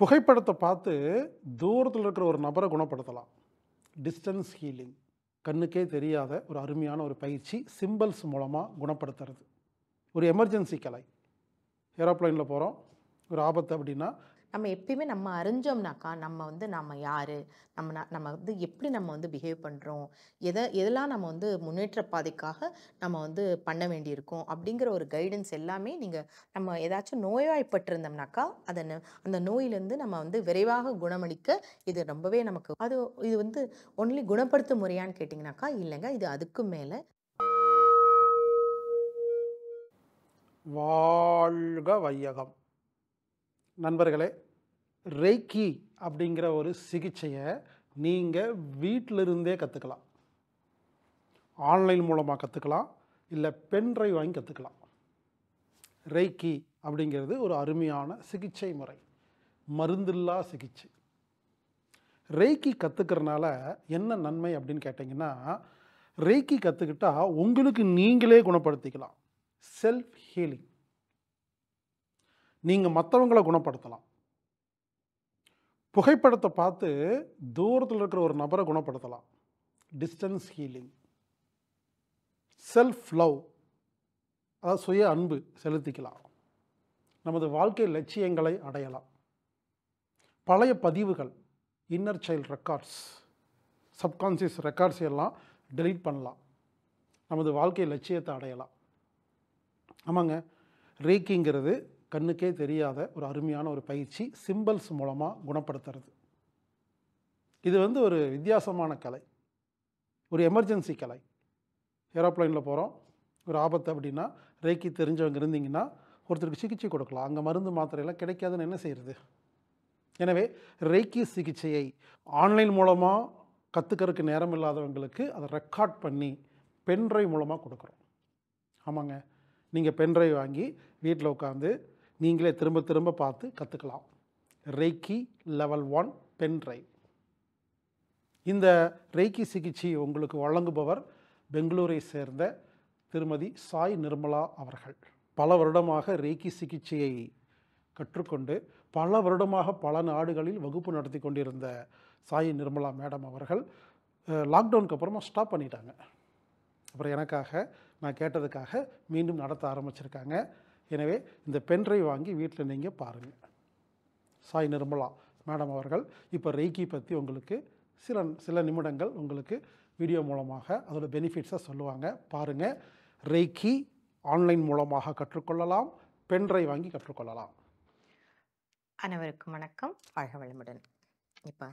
புகைப்படத்தை பார்த்து தூரத்தில் இருக்கிற ஒரு நபரை குணப்படுத்தலாம். Distance healing. கண்ணுக்கே தெரியாத ஒரு அருமையான ஒரு பயிற்சி. சிம்பல்ஸ் மூலமாக குணப்படுத்துறது. ஒரு எமர்ஜென்சி கலை. ஏரோப்ளைனில் போகிறோம், ஒரு ஆபத்து அப்படின்னா நம்ம எப்பயுமே நம்ம அறிஞ்சோம்னாக்கா, நம்ம யாரு? நம்ம எப்படி பிஹேவ் பண்றோம்? எதெல்லாம் முன்னேற்ற பாதைக்காக பண்ண வேண்டியிருக்கும்? அப்படிங்கிற ஒரு கைடன்ஸ் எல்லாமே நம்ம ஏதாச்சும் நோய்வாய்ப்பட்டிருந்தோம்னாக்கா, அந்த நோயிலிருந்து நம்ம விரைவாக குணமளிக்க இது ரொம்பவே நமக்கு இது ஒன்லி குணப்படுத்தும் முறையான்னு கேட்டிங்கனாக்கா, இல்லங்க. இது அதுக்கும் மேல. வாழ்க வையகம். நண்பர்களே, ரெய்கி அப்படிங்கிற ஒரு சிகிச்சையை நீங்கள் வீட்டிலிருந்தே கற்றுக்கலாம். ஆன்லைன் மூலமாக கற்றுக்கலாம், இல்லை பென்ட்ரைவ் வாங்கி கற்றுக்கலாம். ரெய்கி அப்படிங்கிறது ஒரு அருமையான சிகிச்சை முறை, மருந்தில்லா சிகிச்சை. ரெய்கி கற்றுக்கிறனால என்ன நன்மை அப்படின்னு கேட்டிங்கன்னா, ரெய்கி கற்றுக்கிட்டா உங்களுக்கு நீங்களே குணப்படுத்திக்கலாம். Self healing. நீங்கள் மற்றவங்களை குணப்படுத்தலாம். புகைப்படத்தை பார்த்து தூரத்தில் இருக்கிற ஒரு நபரை குணப்படுத்தலாம். Distance healing. செல்ஃப் லவ், அதாவது சுய அன்பு செலுத்திக்கலாம். நமது வாழ்க்கை லட்சியங்களை அடையலாம். பழைய பதிவுகள், inner child records, subconscious records எல்லாம் டெலீட் பண்ணலாம். நமது வாழ்க்கை லட்சியத்தை அடையலாம். ஆமாங்க, ரேக்கிங்கிறது கண்ணுக்கே தெரியாத ஒரு அருமையான ஒரு பயிற்சி. சிம்பல்ஸ் மூலமாக குணப்படுத்துறது. இது ஒரு வித்தியாசமான கலை, ஒரு எமர்ஜென்சி கலை. ஏரோப்ளைனில் போகிறோம், ஒரு ஆபத்து அப்படின்னா ரேக்கி தெரிஞ்சவங்க இருந்தீங்கன்னா ஒருத்தருக்கு சிகிச்சை கொடுக்கலாம். அங்கே மருந்து மாத்திரையெல்லாம் கிடைக்காதுன்னு என்ன செய்கிறது? எனவே ரேக்கி சிகிச்சையை ஆன்லைன் மூலமாக கற்றுக்கிறதுக்கு நேரம் இல்லாதவங்களுக்கு அதை ரெக்கார்ட் பண்ணி பென்ட்ரைவ் மூலமாக கொடுக்குறோம். ஆமாங்க, நீங்கள் பென்ட்ரைவ் வாங்கி வீட்டில் உட்காந்து நீங்களே திரும்ப திரும்ப பார்த்து கற்றுக்கலாம். Reiki level 1 pendrive. இந்த ரெய்கி சிகிச்சை உங்களுக்கு வழங்குபவர் பெங்களூரை சேர்ந்த திருமதி சாய் நிர்மலா அவர்கள். பல வருடமாக ரெய்கி சிகிச்சையை கற்றுக்கொண்டு பல வருடமாக பல நாடுகளில் வகுப்பு நடத்தி கொண்டிருந்த சாய் நிர்மலா மேடம் அவர்கள் லாக்டவுனுக்கு அப்புறமா ஸ்டாப் பண்ணிட்டாங்க. அப்புறம் எனக்காக, நான் கேட்டதுக்காக மீண்டும் நடத்த ஆரம்பிச்சிருக்காங்க. எனவே இந்த பென்ட்ரைவ் வாங்கி வீட்டில் நீங்கள் பாருங்கள். சாய் நிர்மலா மேடம் அவர்கள் இப்போ ரெய்கி பற்றி உங்களுக்கு சில நிமிடங்கள் உங்களுக்கு வீடியோ மூலமாக அதோட பெனிஃபிட்ஸை சொல்லுவாங்க. பாருங்கள். ரெய்கி ஆன்லைன் மூலமாக கற்றுக்கொள்ளலாம், பென்ட்ரைவ் வாங்கி கற்றுக்கொள்ளலாம். அனைவருக்கும் வணக்கம். வாழ்க வளமுடன். இப்போ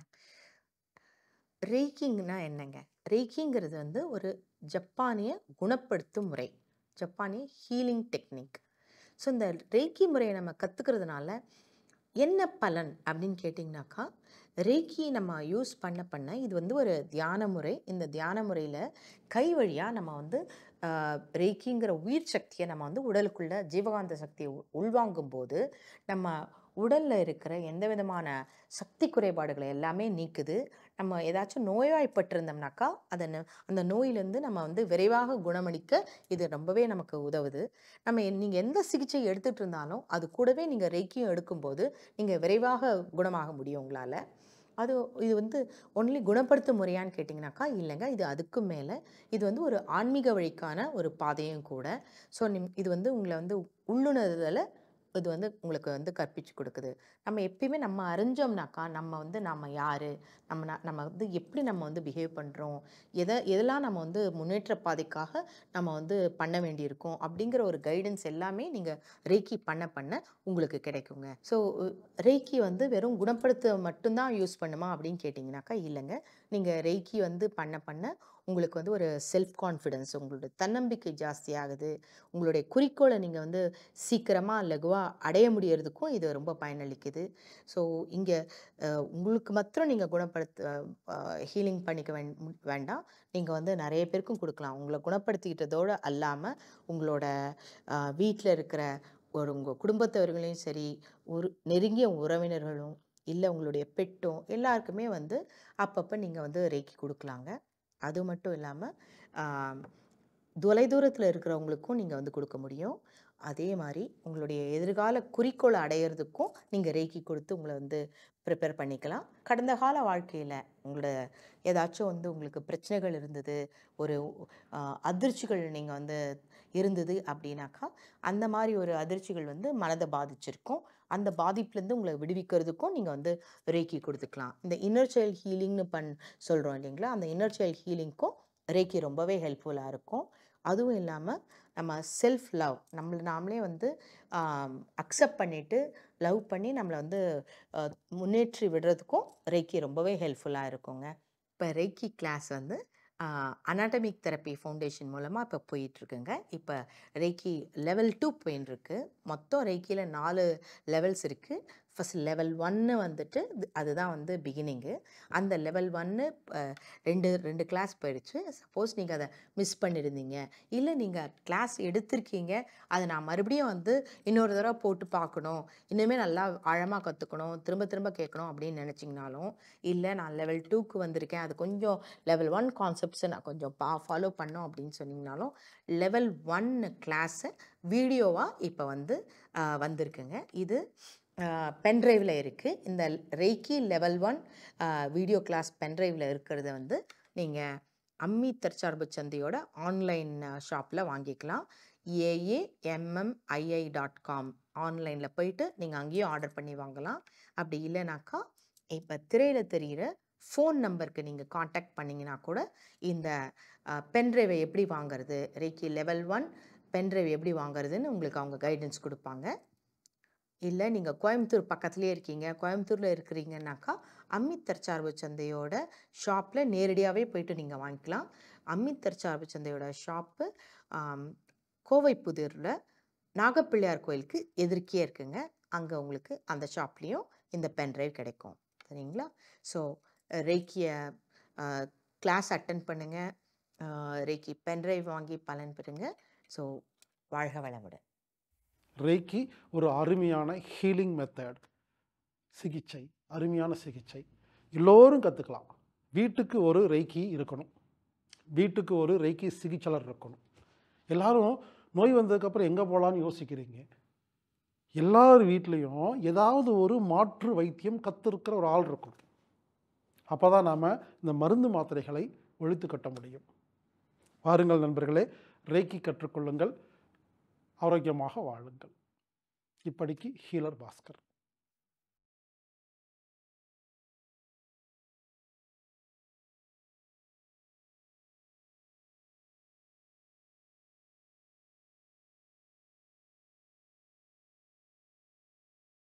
ரெய்கிங்னா என்னங்க? ரெய்கிங்கிறது ஒரு ஜப்பானிய குணப்படுத்தும் முறை, ஜப்பானிய ஹீலிங் டெக்னிக். ஸோ இந்த ரெய்கி முறையை நம்ம கற்றுக்கிறதுனால என்ன பலன் அப்படின்னு கேட்டிங்கனாக்கா, ரெய்கி நம்ம யூஸ் பண்ண இது ஒரு தியான முறை. இந்த தியான முறையில் கை வழியாக நம்ம ரெய்கிங்கிற உயிர் சக்தியை நம்ம உடலுக்குள்ள ஜீவகாந்த சக்தியை உள்வாங்கும் போது நம்ம உடலில் இருக்கிற எந்த விதமான சக்தி குறைபாடுகளை எல்லாமே நீக்குது. நம்ம ஏதாச்சும் நோய்வாய்ப்பட்டிருந்தோம்னாக்கா அந்த நோயிலேருந்து நம்ம விரைவாக குணமளிக்க இது ரொம்பவே நமக்கு உதவுது. நீங்கள் எந்த சிகிச்சை எடுத்துகிட்டு இருந்தாலும் அது கூடவே நீங்கள் ரெய்கியும் எடுக்கும்போது நீங்கள் விரைவாக குணமாக முடியும் உங்களால். இது ஒன்லி குணப்படுத்தும் முறையான்னு கேட்டிங்கனாக்கா, இல்லைங்க. இது அதுக்கும் மேலே. இது ஒரு ஆன்மீக வழிக்கான ஒரு பாதையும் கூட. ஸோ இது உங்களை உள்ளுணர்தலை இது உங்களுக்கு கற்பிச்சு கொடுக்குது. நம்ம எப்பயுமே நம்ம அறிஞ்சோம்னாக்கா, நம்ம யாரு? நம்ம எப்படி பிஹேவ் பண்றோம்? எதெல்லாம் நம்ம முன்னேற்ற பாதைக்காக நம்ம பண்ண வேண்டியிருக்கும்? அப்படிங்கிற ஒரு கைடன்ஸ் எல்லாமே நீங்க ரெய்கி பண்ண உங்களுக்கு கிடைக்குங்க. ஸோ ரெய்கி வெறும் குணப்படுத்த மட்டும்தான் யூஸ் பண்ணுமா அப்படின்னு கேட்டிங்கனாக்கா, இல்லைங்க. நீங்க ரெய்கி பண்ண உங்களுக்கு ஒரு செல்ஃப் கான்ஃபிடன்ஸ், உங்களோட தன்னம்பிக்கை ஜாஸ்தியாகுது. உங்களுடைய குறிக்கோளை நீங்கள் சீக்கிரமாக லகுவாக அடைய முடியறதுக்கும் இது ரொம்ப பயனளிக்குது. ஸோ இங்கே உங்களுக்கு மாத்திரம் நீங்கள் ஹீலிங் பண்ணிக்க வேண்டாம். நீங்கள் நிறைய பேருக்கும் கொடுக்கலாம். உங்களை குணப்படுத்திக்கிட்டதோடு அல்லாமல் உங்களோட வீட்டில் இருக்கிற உங்கள் குடும்பத்தவர்களையும் சரி, நெருங்கிய உறவினர்களும் இல்லை உங்களுடைய பெட்டும் எல்லாருக்குமே அப்பப்போ நீங்கள் ரெய்கி கொடுக்கலாங்க. அது மட்டும் இல்லாமல் தொலைதூரத்தில் இருக்கிறவங்களுக்கும் நீங்கள் கொடுக்க முடியும். அதே மாதிரி உங்களுடைய எதிர்கால குறிக்கோளை அடையிறதுக்கும் நீங்கள் ரேக்கி கொடுத்து உங்களை வந்து ப்ரிப்பேர் பண்ணிக்கலாம். கடந்த கால வாழ்க்கையில் உங்களோட ஏதாச்சும் வந்து உங்களுக்கு பிரச்சனைகள் இருந்தது, ஒரு அதிர்ச்சிகள் நீங்கள் வந்து இருந்தது அப்படின்னாக்கா, அந்த மாதிரி ஒரு அதிர்ச்சிகள் வந்து மனதை பாதிச்சிருக்கும். அந்த பாதிப்புலேருந்து உங்களை விடுவிக்கிறதுக்கும் நீங்கள் வந்து ரேக்கி கொடுத்துக்கலாம். இந்த இன்னர் சைல்ட் ஹீலிங்னு சொல்கிறோம் இல்லைங்களா, அந்த இன்னர் சைல்ட் ஹீலிங்க்கும் ரேக்கி ரொம்பவே ஹெல்ப்ஃபுல்லாக இருக்கும். அதுவும் இல்லாமல் நம்ம செல்ஃப் லவ், நம்மளை நாமளே வந்து அக்செப்ட் பண்ணிவிட்டு லவ் பண்ணி நம்மளை வந்து முன்னேற்றி விடுறதுக்கும் ரேக்கி ரொம்பவே ஹெல்ப்ஃபுல்லாக இருக்குங்க. இப்போ ரேக்கி கிளாஸ் வந்து அனாட்டமிக் தெரப்பி ஃபவுண்டேஷன் மூலமாக இப்போ போயிட்டுருக்குங்க. இப்போ ரேக்கி லெவல் 2 போயின்ட்டுருக்கு. மொத்தம் ரேக்கியில் 4 லெவல்ஸ் இருக்குது. ஃபஸ்ட் லெவல் 1 வந்துட்டு அதுதான் வந்து பிகினிங்கு. அந்த லெவல் 1 ரெண்டு கிளாஸ் போயிடுச்சு. சப்போஸ் நீங்கள் அதை மிஸ் பண்ணியிருந்தீங்க, இல்லை நீங்கள் கிளாஸ் எடுத்திருக்கீங்க, அதை நான் மறுபடியும் வந்து இன்னொரு தடவை போட்டு பார்க்கணும், இன்னுமே நல்லா ஆழமாக கற்றுக்கணும், திரும்ப திரும்ப கேட்கணும் அப்படின்னு நினச்சிங்கனாலும், இல்லை நான் லெவல் 2க்கு வந்திருக்கேன், அது கொஞ்சம் லெவல் 1 கான்செப்ட்ஸை நான் கொஞ்சம் ஃபாலோ பண்ணோம் அப்படின்னு சொன்னீங்கனாலும், லெவல் 1 கிளாஸை வீடியோவாக இப்போ வந்து வந்திருக்குங்க. இது பென்ட்ரைவில் இருக்குது. இந்த ரேக்கி லெவல் 1 வீடியோ கிளாஸ் பென்ட்ரைவில் இருக்கிறத வந்து நீங்கள் அம்மி தற்சார்பு சந்தையோட ஆன்லைன் ஷாப்பில் வாங்கிக்கலாம். AAMMII.com ஆன்லைனில் போயிட்டு நீங்கள் அங்கேயும் ஆர்டர் பண்ணி வாங்கலாம். அப்படி இல்லைனாக்கா இப்போ திரையில் தெரிகிற ஃபோன் நம்பருக்கு நீங்கள் காண்டாக்ட் பண்ணிங்கன்னா கூட இந்த பென்ட்ரைவை எப்படி வாங்குறது, ரேக்கி லெவல் 1 பென்ட்ரைவ் எப்படி வாங்குறதுன்னு உங்களுக்கு அவங்க கைடன்ஸ் கொடுப்பாங்க. இல்லை நீங்கள் கோயம்புத்தூர் பக்கத்துலேயே இருக்கீங்க, கோயம்புத்தூரில் இருக்கிறீங்கன்னாக்கா அம்மி தற்சார்பு சந்தையோட ஷாப்பில் நேரடியாகவே போயிட்டு நீங்கள் வாங்கிக்கலாம். அம்மி தற்சார்பு சந்தையோட ஷாப்பு கோவை புதூரில் நாகப்பிள்ளையார் கோயிலுக்கு எதிர்க்கே இருக்குங்க. அங்கே உங்களுக்கு அந்த ஷாப்லேயும் இந்த பென்ட்ரைவ் கிடைக்கும். சரிங்களா? ஸோ ரேக்கியை கிளாஸ் அட்டன் பண்ணுங்கள், ரேக்கி பென்ட்ரைவ் வாங்கி பலன் பெறுங்க. ஸோ வாழ்க வளமுடன். ரேக்கி ஒரு அருமையான ஹீலிங் மெத்தட், சிகிச்சை, அருமையான சிகிச்சை. எல்லோரும் கற்றுக்கலாம். வீட்டுக்கு ஒரு ரேக்கி இருக்கணும், வீட்டுக்கு ஒரு ரேக்கி சிகிச்சையாளர் இருக்கணும். எல்லாரும் நோய் வந்ததுக்கப்புறம் எங்கே போகலான்னு யோசிக்கிறீங்க. எல்லார் வீட்லேயும் ஏதாவது ஒரு மாற்று வைத்தியம் கற்றுருக்கிற ஒரு ஆள் இருக்கணும். அப்போ தான் நாம் இந்த மருந்து மாத்திரைகளை ஒழித்து கட்ட முடியும். வாருங்கள் நண்பர்களே, ரேக்கி கற்றுக்கொள்ளுங்கள், ஆரோக்கியமாக வாழுங்கள். இப்படிக்கு ஹீலர் பாஸ்கர்.